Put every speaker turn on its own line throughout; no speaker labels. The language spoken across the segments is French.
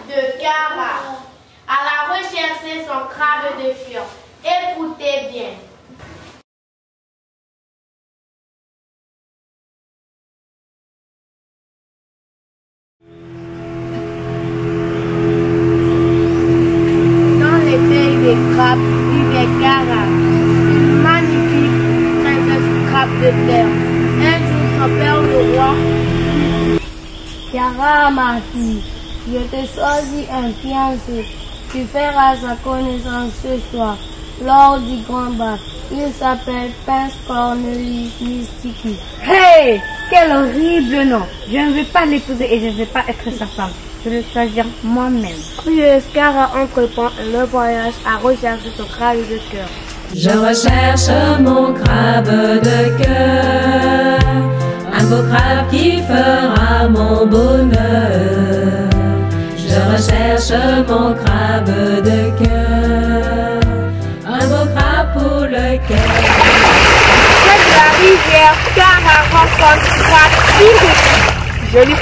de Cara à la recherche de son crabe de cœur. Écoutez bien. Dans les pays des crabes vivait Cara, une magnifique princesse crabe de terre. Un jour, son père le roi. Cara, ma fille, je te choisis un fiancé. Tu feras sa connaissance ce soir, lors du grand bal. Il s'appelle Prince Cornelius Mystiki.
Hey! Quel horrible nom! Je ne vais pas l'épouser et je ne vais pas être sa femme. Je vais le choisir moi-même.
Curieuse, Cara entreprend le voyage à rechercher son crabe de cœur.
Je recherche mon crabe de cœur, un beau crabe qui fera mon bonheur. Je recherche mon crabe de cœur, un beau crabe pour lequel.
Près de la rivière, Cara rencontre Crabe.
Jolie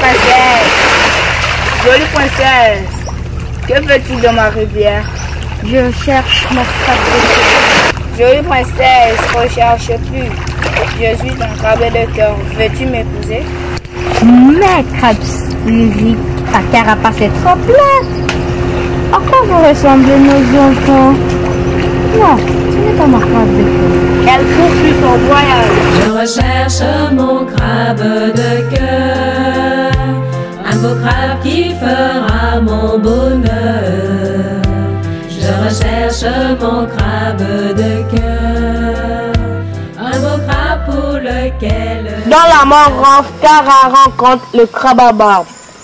princesse, que fais-tu dans ma rivière?
Je cherche mon crabe de cœur.
Jolie princesse, recherche plus. Je suis ton crabe de cœur. Veux-tu m'épouser?
Mais crabe sphérique à carapace est trop plate. À quoi vous ressemblez nos enfants? Non, ce n'est pas mon crabe de cœur.
Elle poursuit son voyage.
Je recherche mon crabe de cœur, un beau crabe qui fera mon bonheur. Je recherche mon crabe de cœur, un beau crabe pour lequel.
Dans la mangrove, Cara rencontre le crabe à barbe.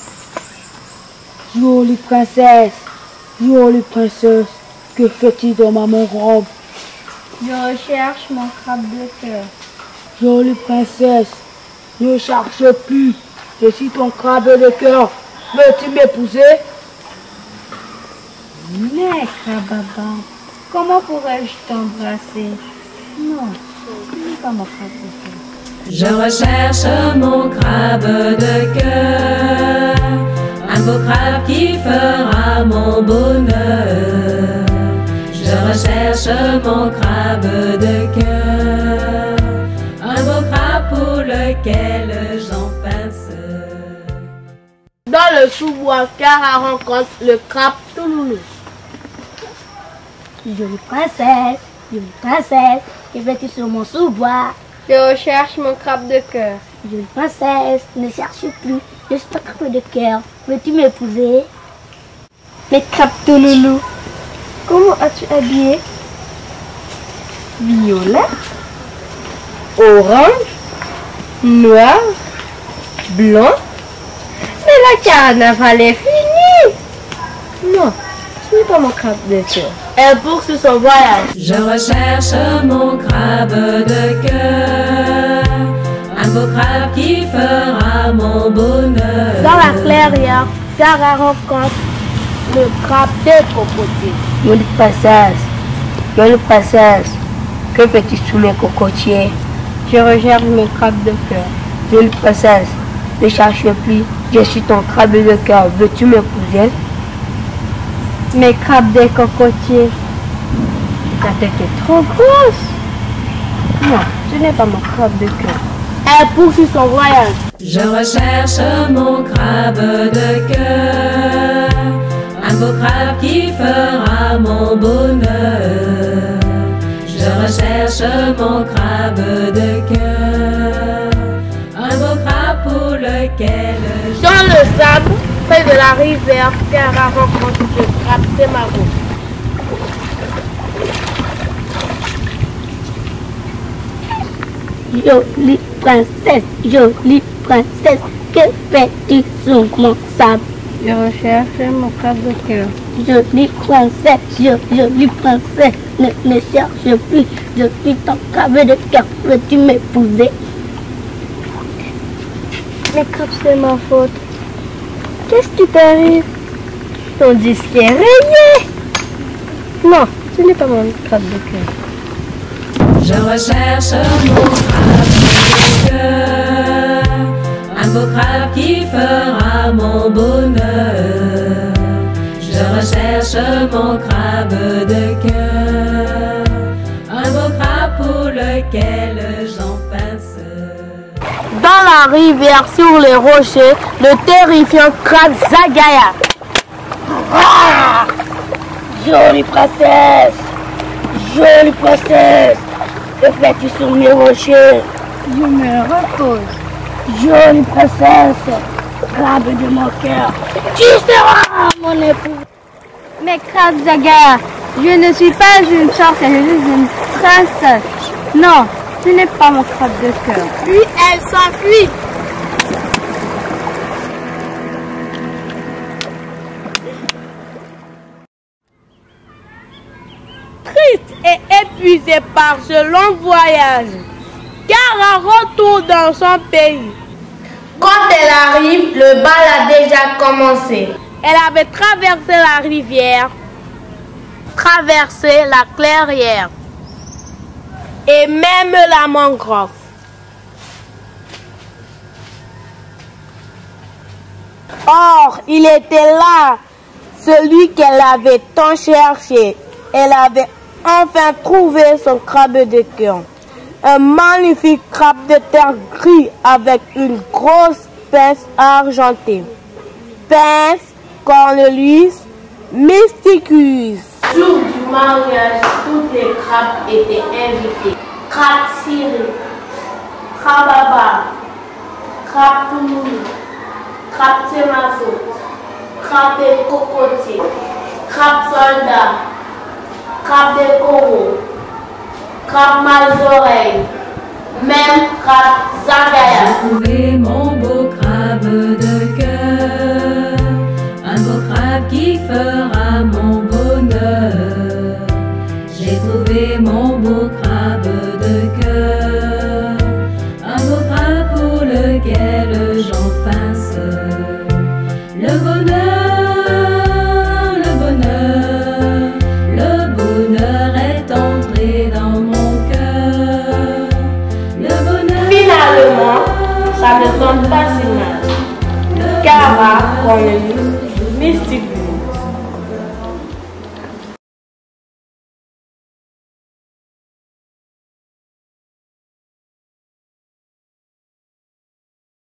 Jolie princesse, que fais-tu dans ma mangrove?
Je recherche mon crabe de cœur.
Jolie princesse, ne cherche plus. Je suis ton crabe de cœur. Veux-tu m'épouser?
Mais crabe à barbe, comment pourrais-je t'embrasser? Non, ce n'est pas mon crabe de cœur.
Je recherche mon crabe de cœur, un beau crabe qui fera mon bonheur. Je recherche mon crabe de cœur, un beau crabe pour lequel j'en pince.
Dans le sous-bois, Cara rencontre le crabe Touloulou.
Jolie princesse, que fais-tu sur mon sous-bois?
Je recherche mon crabe de cœur.
Jolie princesse, ne cherche plus, je suis ton crabe de cœur. Veux-tu m'épouser?
Mais crabe Touloulou, comment as-tu habillé? Violet, orange, noir, blanc. Mais la carnaval est fini. Non, ce n'est pas mon crabe de cœur. Elle poursuit son voyage.
Je recherche mon crabe de cœur, un beau crabe qui fera mon bonheur.
Dans la clairière, Cara rencontre le crabe de cocotier.
Jolie princesse, que fais-tu sous mes cocotiers?
Je recherche mon crabe de cœur.
Jolie princesse, ne cherche plus. Je suis ton crabe de cœur. Veux-tu m'épouser?
Mes crabes des cocotiers, ta tête est trop grosse. Non, ce n'est pas mon crabe de cœur. Elle poursuit son voyage.
Je recherche mon crabe de cœur, un beau crabe qui fera mon bonheur. Je recherche mon crabe de cœur, un beau crabe pour lequel.
Dans le sable, près de la rivière, Cara rencontre le crabe Sémago.
Jolie princesse, que fais-tu sur mon sable?
Je recherche mon crabe de cœur.
Jolie princesse, ne cherche plus, je suis ton crabe de cœur. Veux-tu m'épouser?
Mais crabe, c'est ma faute. Qu'est-ce qui t'arrive? Ton disque est rayé. Non, ce n'est pas mon crabe de cœur.
Je recherche mon crabe de cœur, un beau crabe qui fera mon bonheur. mon crabe de cœur, un beau crabe pour lequel j'en pince.
Dans la rivière, sur les rochers, le terrifiant crabe Zagaya.
Ah! Jolie princesse! Jolie princesse! Que fais-tu sur mes rochers?
Je me repose.
Jolie princesse! Crabe de mon cœur! Tu seras mon époux!
Mais crabe Zagaya, je ne suis pas une sorcière, je suis une princesse. Non, ce n'est pas mon crabe de cœur. Puis elle s'enfuit. Triste et épuisée par ce long voyage, Cara retourne dans son pays. Quand elle arrive, le bal a déjà commencé. Elle avait traversé la rivière, traversé la clairière et même la mangrove. Or, il était là, celui qu'elle avait tant cherché. Elle avait enfin trouvé son crabe de cœur. Un magnifique crabe de terre gris avec une grosse pince argentée. Pince Cornelius Mysticus. Jour du mariage, toutes les crabes étaient invités. Crabe ciré, crababa, crabe toulouse, crabe témazo, crabe de cocotier, crabe soldat, crabe de coraux, crabe malzoreille, même crabe Zagaya.
J'ai trouvé mon beau crabe de cœur, un beau crabe qui fera mon bonheur. J'ai trouvé mon beau crabe de cœur, un beau crabe pour lequel j'en pince. Le bonheur, le bonheur, le bonheur est entré dans mon cœur. Le bonheur.
Finalement, ça ne tombe pas si mal. Cara Cornelius Mysticus.